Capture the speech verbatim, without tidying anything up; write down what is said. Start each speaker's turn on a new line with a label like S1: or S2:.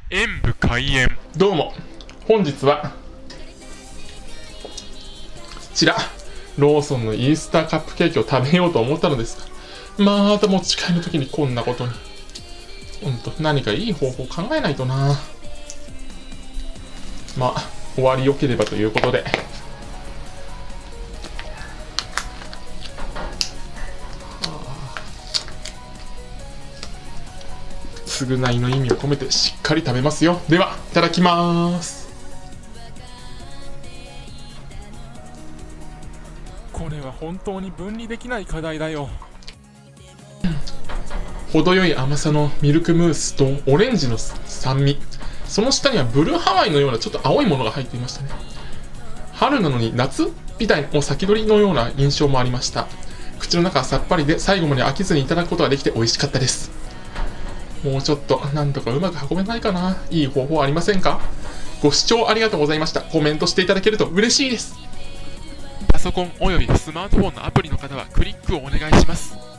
S1: 演武開演。
S2: どうも、本日はこちらローソンのイースターカップケーキを食べようと思ったのですが、また持ち帰るときにこんなことに。ほんと何かいい方法考えないとな。まあ終わりよければということで、償いの意味を込めてしっかり食べますよ。ではいただきます。
S1: これは本当に分離できない課題だよ。
S2: 程よい甘さのミルクムースとオレンジの酸味、その下にはブルーハワイのようなちょっと青いものが入っていましたね。春なのに夏みたいな先取りのような印象もありました。口の中はさっぱりで最後まで飽きずにいただくことができて美味しかったです。もうちょっとなんとかうまく運べないかな。いい方法ありませんか？ご視聴ありがとうございました。コメントしていただけると嬉しいです。
S1: パソコンおよびスマートフォンのアプリの方はクリックをお願いします。